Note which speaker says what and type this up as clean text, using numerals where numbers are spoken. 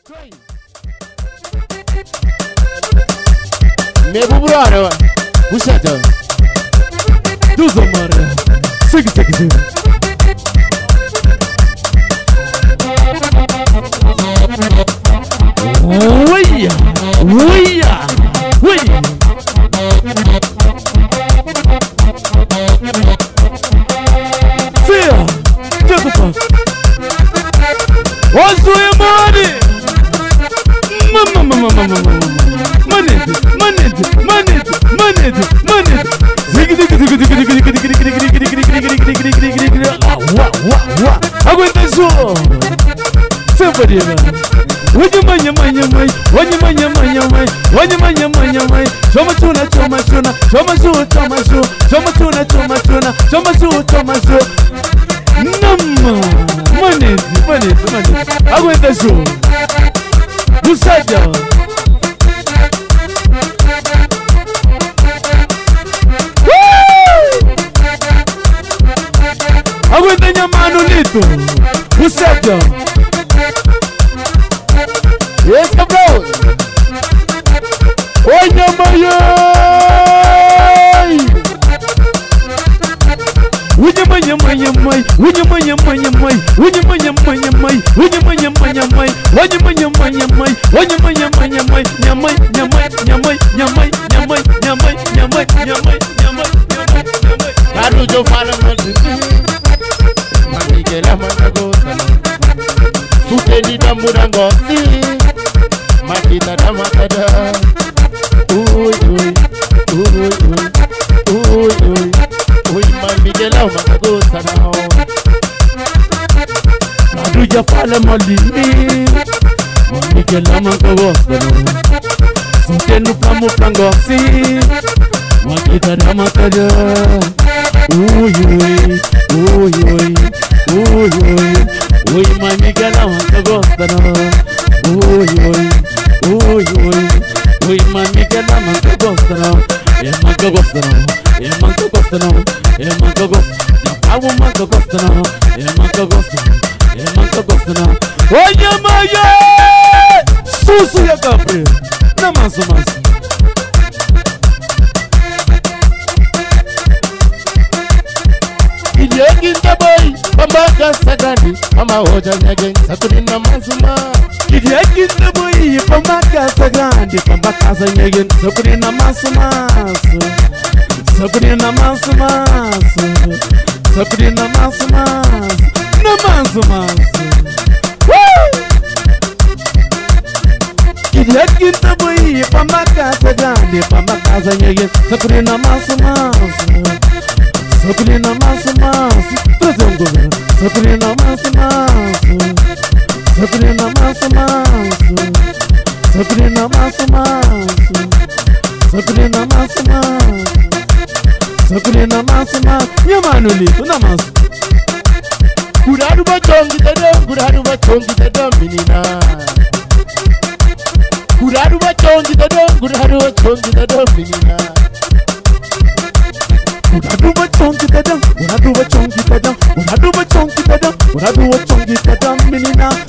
Speaker 1: Nebubrara, Bushata, Duzamara, Sigi. Uia, uia, uia. Feia, Jacob. What's your money? Mama. Money. Aguenta show. Somebody. Wanyamanya. Money. Aguenta show. Busaja. Aguenta nyamano nito. Busaja. Yes, bro. Wanyamaya. Carujo fala Manigela managosa Suteni da murangosi Makita da makada Uy Manigela managosa now Carujo fala malini Manigela managosa Suteni da murangosi Makita da makada Uy, Manigela managosa now Uy, Manigela managosa now Susu ya kapre na maso Idiaginda boy pambaka sagani mama hoja nyage sakuni na mazuma Idiaginda boy pambaka sagani pambaka nyage sakuni na mazuma Idiaginda boy pambaka sagani pambaka nyage sakuni na mazuma Sabrina Masamas, Trazongo, Sabrina Masamas, Yamanuli, Namas. Kuradu Batongi the drum, Minina. Kuradu Batongi the drum, Minina. Uradu chongi tadam, minina.